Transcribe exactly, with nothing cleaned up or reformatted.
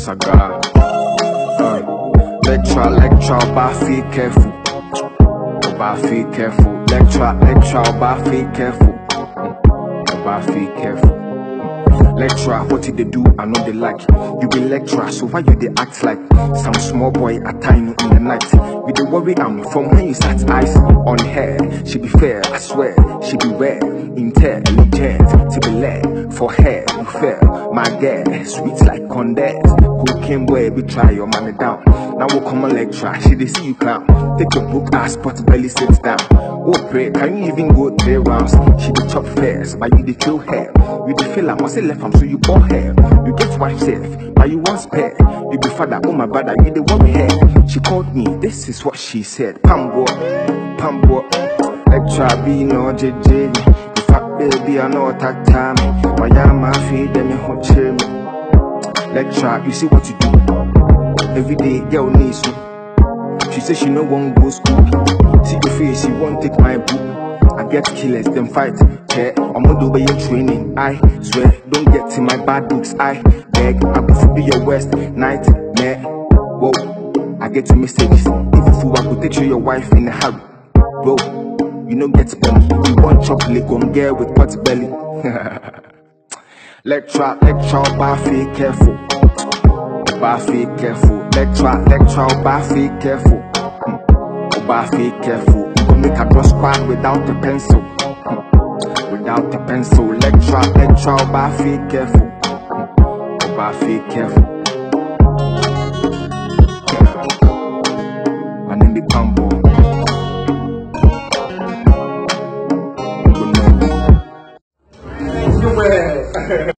saga. Uh, lecture, lecture, but feel careful. But feel careful. Lecture, lecture, but feel careful. But feel careful. Lecturer, what did they do? I know they like. You be lecturer, so why you they act like some small boy at time in the night? You they worry am from when you start eyes on her. She be fair, I swear. She be rare, intelligent, to be led. For her, you fair, my girl, sweet like condensed. Cocaine boy, be try your money down. Now we'll come a lecturer, she they see you clown. Take your book, ass, pot belly, sit down. Oh pray, can you even go three rounds? She the top first, but you the kill her. You the feel like must say left arm, so you bought her. You get wife safe, but you want spare. You be father, oh my brother, you the worry her. She called me, this is what she said. Pambour, Pambour, lecturer be no J J. If I baby I know that time, why am I feeding me hot chill? Lecturer, you see what you do. Every day, girl needs you. She says she no won't go school. See the face, she won't take my book. I get killers, them fight. Yeah, I'm gonna do by your training. I swear, don't get in my bad books. I beg, I will be your worst nightmare. Whoa, I get your messages. If you fool, I will take you your wife in a hurry. Bro, you know get money. You want chocolate, come girl with pot belly. Lecture, lecture, but feel careful. But feel careful. Lecture, lecture, but feel careful. But feel careful. You gon' make a draw squad without a pencil. Without a pencil. Lecture, lecture, but feel careful. But feel careful. My name be Pambour. You know.